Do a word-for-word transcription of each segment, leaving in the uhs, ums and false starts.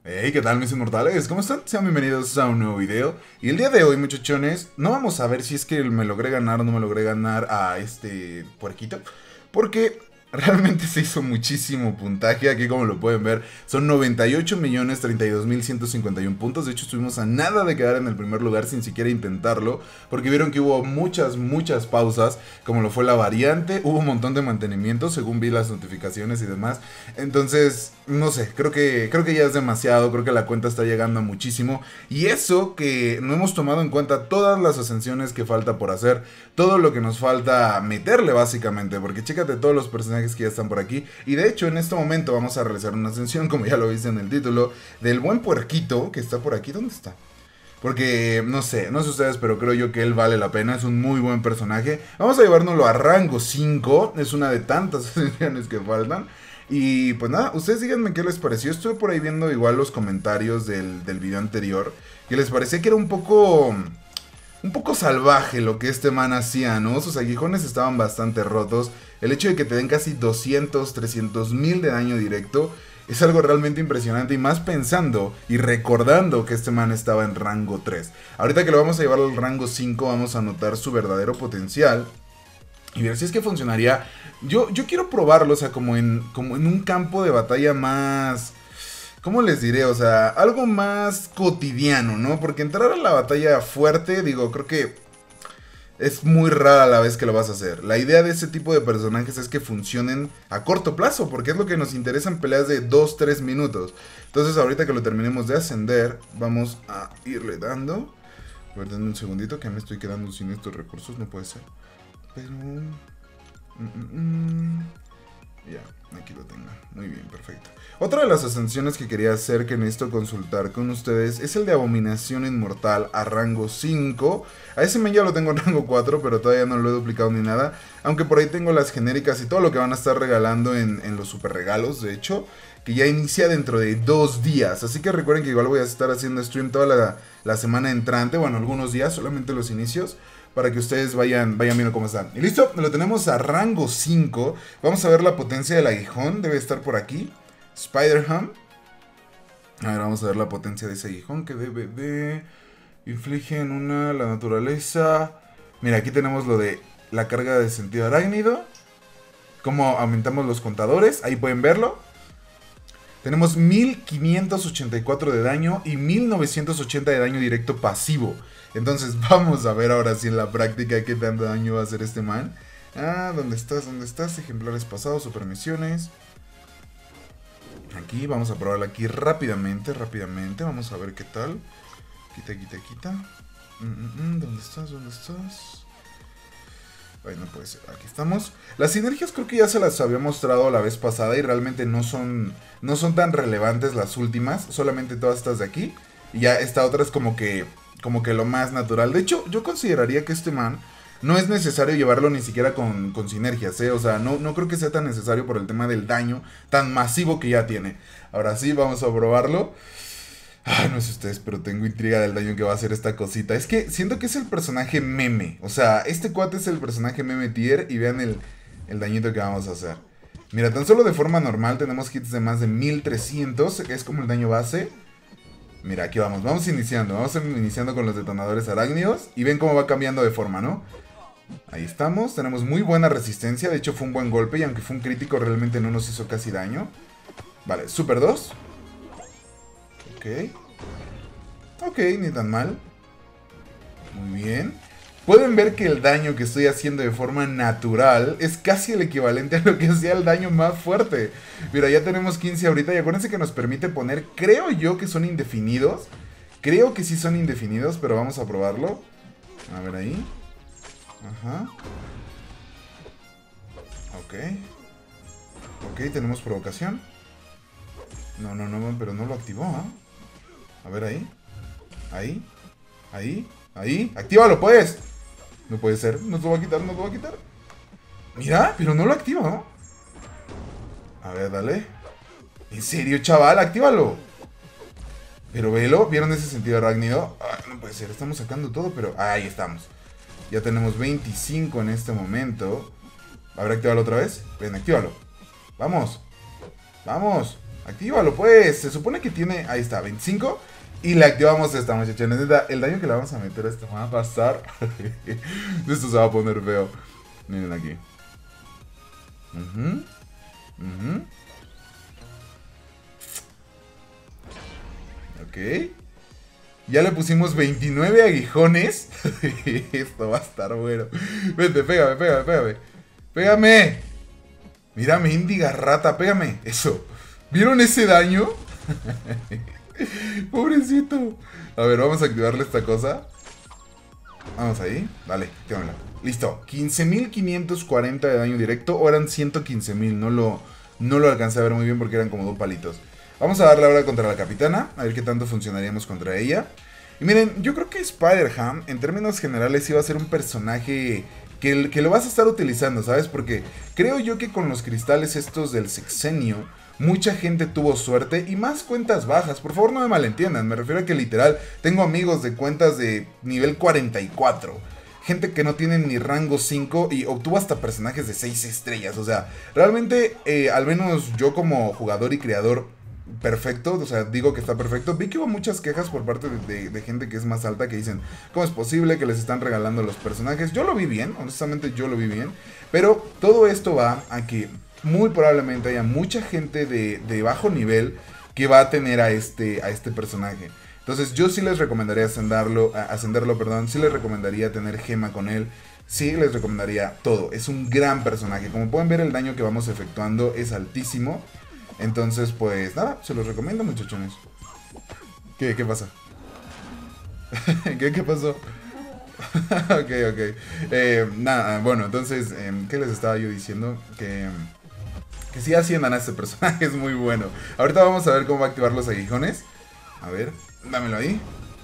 Hey, ¿qué tal mis inmortales? ¿Cómo están? Sean bienvenidos a un nuevo video. Y el día de hoy, muchachones, no vamos a ver si es que me logré ganar o no me logré ganar a este puerquito, porque realmente se hizo muchísimo puntaje. Aquí, como lo pueden ver, son noventa y ocho millones treinta y dos mil ciento cincuenta y uno puntos. De hecho, estuvimos a nada de quedar en el primer lugar sin siquiera intentarlo, porque vieron que hubo muchas, muchas pausas, como lo fue la variante. Hubo un montón de mantenimiento, según vi las notificaciones y demás. Entonces, no sé, creo que, creo que ya es demasiado. Creo que la cuenta está llegando a muchísimo. Y eso que no hemos tomado en cuenta todas las ascensiones que falta por hacer, todo lo que nos falta meterle básicamente, porque chécate todos los personajes que ya están por aquí. Y de hecho, en este momento vamos a realizar una ascensión, como ya lo viste en el título, del buen puerquito que está por aquí. ¿Dónde está? Porque, no sé, no sé ustedes, pero creo yo que él vale la pena. Es un muy buen personaje. Vamos a llevárnoslo a rango cinco. Es una de tantas ascensiones que faltan. Y pues nada, ustedes díganme qué les pareció. Estuve por ahí viendo igual los comentarios del, del video anterior, que les parecía que era un poco... Un poco salvaje lo que este man hacía, ¿no? Sus aguijones estaban bastante rotos. El hecho de que te den casi doscientos, trescientos mil de daño directo es algo realmente impresionante. Y más pensando y recordando que este man estaba en rango tres. Ahorita que lo vamos a llevar al rango cinco, vamos a notar su verdadero potencial y ver si es que funcionaría. Yo, yo quiero probarlo, o sea, como en, como en un campo de batalla más... ¿Cómo les diré? O sea, algo más cotidiano, ¿no? Porque entrar a la batalla fuerte, digo, creo que es muy rara la vez que lo vas a hacer. La idea de ese tipo de personajes es que funcionen a corto plazo, porque es lo que nos interesa en peleas de dos tres minutos. Entonces, ahorita que lo terminemos de ascender, vamos a irle dando. A ver, denme un segundito que me estoy quedando sin estos recursos, no puede ser. Pero... Mm, mm, mm. Ya, aquí lo tengo. Muy bien, perfecto. Otra de las ascensiones que quería hacer, que necesito consultar con ustedes, es el de Abominación Inmortal a rango cinco. A ese men ya lo tengo en rango cuatro, pero todavía no lo he duplicado ni nada. Aunque por ahí tengo las genéricas y todo lo que van a estar regalando en, en los super regalos, de hecho, que ya inicia dentro de dos días. Así que recuerden que igual voy a estar haciendo stream toda la, la semana entrante. Bueno, algunos días, solamente los inicios, para que ustedes vayan, vayan viendo cómo están. Y listo, lo tenemos a rango cinco. Vamos a ver la potencia del aguijón. Debe estar por aquí. Spider-Ham. A ver, vamos a ver la potencia de ese aguijón. Que debe de... Inflige en una la naturaleza. Mira, aquí tenemos lo de la carga de sentido arácnido. Cómo aumentamos los contadores. Ahí pueden verlo. Tenemos mil quinientos ochenta y cuatro de daño y mil novecientos ochenta de daño directo pasivo. Entonces vamos a ver ahora sí en la práctica qué tanto daño va a hacer este man. Ah, ¿dónde estás? ¿Dónde estás? Ejemplares pasados, supermisiones. Aquí, vamos a probarla aquí rápidamente, rápidamente. Vamos a ver qué tal. Quita, quita, quita. Mm, mm, mm, ¿Dónde estás? ¿Dónde estás? Ay, no puede ser. Aquí estamos. Las sinergias creo que ya se las había mostrado la vez pasada y realmente no son, no son tan relevantes las últimas. Solamente todas estas de aquí. Y ya esta otra es como que, como que lo más natural. De hecho, yo consideraría que este man no es necesario llevarlo ni siquiera con, con sinergias, ¿eh? O sea, no, no creo que sea tan necesario por el tema del daño tan masivo que ya tiene. Ahora sí, vamos a probarlo. Ay, no sé ustedes, pero tengo intriga del daño que va a hacer esta cosita. Es que siento que es el personaje meme. O sea, este cuate es el personaje meme tier. Y vean el, el dañito que vamos a hacer. Mira, tan solo de forma normal tenemos hits de más de mil trescientos, que es como el daño base. Mira, aquí vamos, vamos iniciando. Vamos iniciando con los detonadores arácnidos. Y ven cómo va cambiando de forma, ¿no? Ahí estamos, tenemos muy buena resistencia. De hecho fue un buen golpe y aunque fue un crítico realmente no nos hizo casi daño. Vale, super dos. Ok. Ok, ni tan mal. Muy bien. Pueden ver que el daño que estoy haciendo de forma natural es casi el equivalente a lo que hacía el daño más fuerte. Mira, ya tenemos quince ahorita y acuérdense que nos permite poner, creo yo que son indefinidos. Creo que sí son indefinidos, pero vamos a probarlo. A ver ahí. Ajá. Ok. Ok, tenemos provocación. No, no, no, pero no lo activó, ¿ah? ¿eh? A ver ahí. Ahí. Ahí. Ahí. ¡Actívalo, pues! No puede ser. Nos lo va a quitar, nos lo va a quitar. Mira, pero no lo activa, ¿no? A ver, dale. ¿En serio, chaval? ¡Actívalo! Pero velo. ¿Vieron ese sentido arácnido? Ay, no puede ser. Estamos sacando todo, pero... Ahí estamos. Ya tenemos veinticinco en este momento. A ver, actívalo otra vez. Ven, actívalo. Vamos. Vamos. Actívalo, pues. Se supone que tiene... Ahí está, veinticinco. Y le activamos esta, muchachones. El daño que le vamos a meter a esta va a pasar. Esto se va a poner feo. Miren aquí. Uh-huh. Uh-huh. Ok. Ya le pusimos veintinueve aguijones. Esto va a estar bueno. Vente, pégame, pégame, pégame. Pégame. Mira, mendiga rata, pégame. Eso. ¿Vieron ese daño? Pobrecito. A ver, vamos a activarle esta cosa. Vamos ahí. Dale, actívala. Listo. quince mil quinientos cuarenta de daño directo. O eran ciento quince mil. No lo, no lo alcancé a ver muy bien porque eran como dos palitos. Vamos a darle ahora contra la capitana. A ver qué tanto funcionaríamos contra ella. Y miren, yo creo que Spider-Ham, en términos generales, iba a ser un personaje que, que lo vas a estar utilizando, ¿sabes? Porque creo yo que con los cristales estos del sexenio, mucha gente tuvo suerte y más cuentas bajas. Por favor, no me malentiendan. Me refiero a que literal, tengo amigos de cuentas de nivel cuarenta y cuatro. Gente que no tiene ni rango cinco y obtuvo hasta personajes de seis estrellas. O sea, realmente, eh, al menos yo como jugador y creador perfecto, o sea, digo que está perfecto. Vi que hubo muchas quejas por parte de, de, de gente que es más alta que dicen, ¿cómo es posible que les están regalando los personajes? Yo lo vi bien, honestamente yo lo vi bien. Pero todo esto va a que muy probablemente haya mucha gente de, de bajo nivel que va a tener a este, a este personaje. Entonces yo sí les recomendaría ascenderlo, ascenderlo, perdón, sí les recomendaría tener gema con él, sí les recomendaría todo. Es un gran personaje, como pueden ver el daño que vamos efectuando es altísimo. Entonces pues nada, se los recomiendo, muchachones. ¿Qué, qué pasa? ¿Qué, qué pasó? Ok, ok. Eh, nada, bueno, entonces, eh, ¿qué les estaba yo diciendo? Que... Que sí asciendan a este personaje, es muy bueno. Ahorita vamos a ver cómo va a activar los aguijones. A ver, dámelo ahí.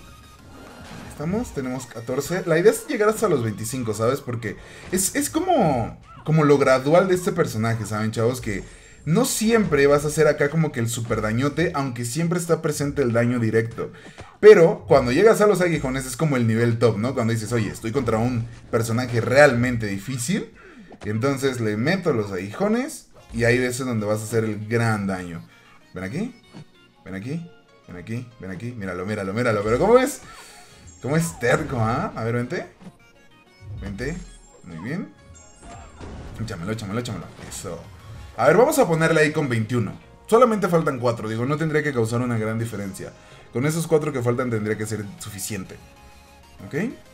Estamos, tenemos catorce. La idea es llegar hasta los veinticinco, ¿sabes? Porque es, es como, como lo gradual de este personaje, ¿saben, chavos? Que no siempre vas a hacer acá como que el super dañote, aunque siempre está presente el daño directo. Pero cuando llegas a los aguijones es como el nivel top, ¿no? Cuando dices, oye, estoy contra un personaje realmente difícil. Y entonces le meto los aguijones. Y hay veces donde vas a hacer el gran daño. Ven aquí, ven aquí, ven aquí, ven aquí. Míralo, míralo, míralo. Pero ¿cómo es? ¿Cómo es terco, ah? ¿eh? A ver, vente. Vente. Muy bien. Échamelo, échamelo, échamelo. Eso. A ver, vamos a ponerle ahí con veintiuno. Solamente faltan cuatro. Digo, no tendría que causar una gran diferencia. Con esos cuatro que faltan tendría que ser suficiente. ¿Ok?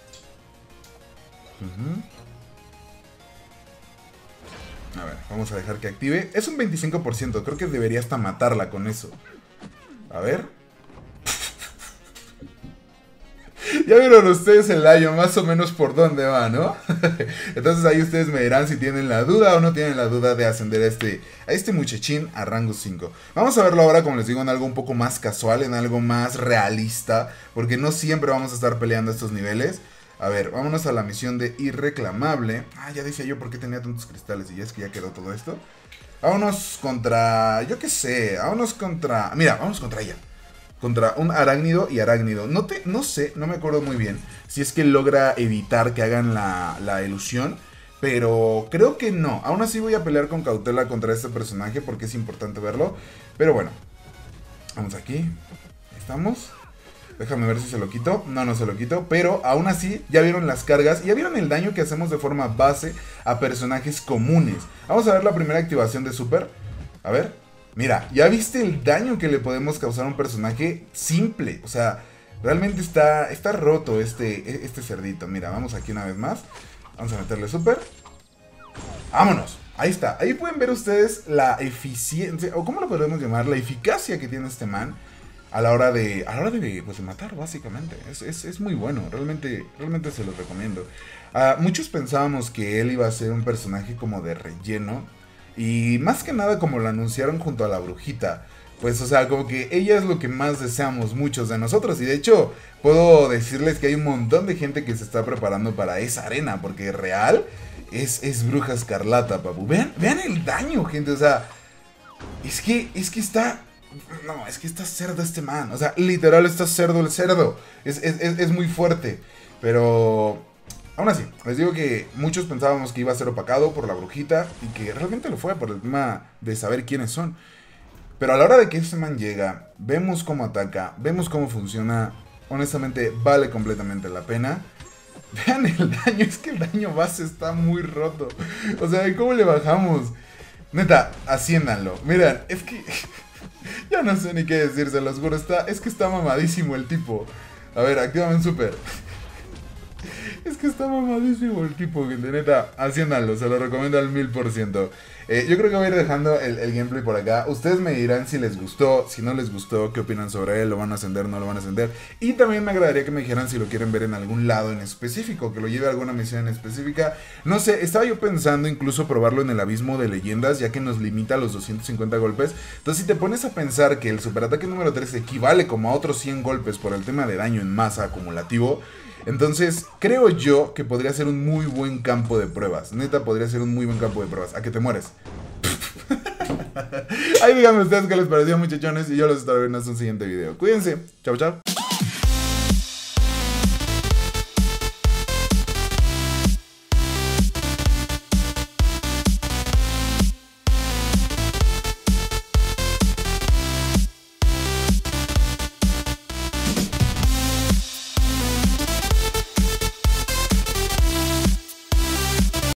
Uh-huh. A ver, vamos a dejar que active. Es un veinticinco por ciento, creo que debería hasta matarla con eso. A ver. Ya vieron ustedes el daño más o menos por dónde va, ¿no? Entonces ahí ustedes me dirán si tienen la duda o no tienen la duda de ascender a este, a este muchachín a rango cinco. Vamos a verlo ahora, como les digo, en algo un poco más casual, en algo más realista, porque no siempre vamos a estar peleando estos niveles. A ver, vámonos a la misión de Irreclamable. Ah, ya decía yo por qué tenía tantos cristales y ya es que ya quedó todo esto. Vámonos contra... yo qué sé, vámonos contra... Mira, vámonos contra ella. Contra un arácnido y arácnido. No, te, no sé, no me acuerdo muy bien si es que logra evitar que hagan la, la ilusión. Pero creo que no. Aún así voy a pelear con cautela contra este personaje porque es importante verlo. Pero bueno, vamos aquí. Ahí estamos. Déjame ver si se lo quito. No, no se lo quito. Pero aún así, ya vieron las cargas. Ya vieron el daño que hacemos de forma base a personajes comunes. Vamos a ver la primera activación de Super. A ver. Mira, ya viste el daño que le podemos causar a un personaje simple. O sea, realmente está, está roto este, este cerdito. Mira, vamos aquí una vez más. Vamos a meterle Super. ¡Vámonos! Ahí está. Ahí pueden ver ustedes la eficiencia, o cómo lo podemos llamar, la eficacia que tiene este man. A la hora de, a la hora de, pues, de matar, básicamente. Es, es, es muy bueno, realmente, realmente se los recomiendo. Uh, muchos pensábamos que él iba a ser un personaje como de relleno. Y más que nada como lo anunciaron junto a la brujita. Pues, o sea, como que ella es lo que más deseamos muchos de nosotros. Y de hecho, puedo decirles que hay un montón de gente que se está preparando para esa arena. Porque real es, es Bruja Escarlata, papu. Vean, vean el daño, gente. O sea, es que, es que está... No, es que está cerdo este man. O sea, literal está cerdo el cerdo. Es, es, es, es muy fuerte. Pero aún así, les digo que muchos pensábamos que iba a ser opacado por la brujita. Y que realmente lo fue por el tema de saber quiénes son. Pero a la hora de que ese man llega, vemos cómo ataca, vemos cómo funciona, honestamente vale completamente la pena. Vean el daño, es que el daño base está muy roto. O sea, ¿cómo le bajamos? Neta, haciéndanlo. Miren, es que... ya no sé ni qué decir, se los juro. Está, es que está mamadísimo el tipo. A ver, actívame en super. Es que está mamadísimo el tipo, gente. Neta, haciéndalo, se lo recomiendo al mil por ciento. Eh, yo creo que voy a ir dejando el, el gameplay por acá. Ustedes me dirán si les gustó, si no les gustó, qué opinan sobre él, lo van a ascender, no lo van a ascender. Y también me agradaría que me dijeran si lo quieren ver en algún lado en específico, que lo lleve a alguna misión en específica. No sé, estaba yo pensando incluso probarlo en el abismo de leyendas, ya que nos limita a los doscientos cincuenta golpes. Entonces si te pones a pensar que el superataque número tres equivale como a otros cien golpes por el tema de daño en masa acumulativo, entonces creo yo que podría ser un muy buen campo de pruebas. Neta, podría ser un muy buen campo de pruebas. ¿A que te mueres? Ahí díganme ustedes qué les pareció, muchachones, y yo los estaré viendo en un siguiente video. Cuídense, chao chao.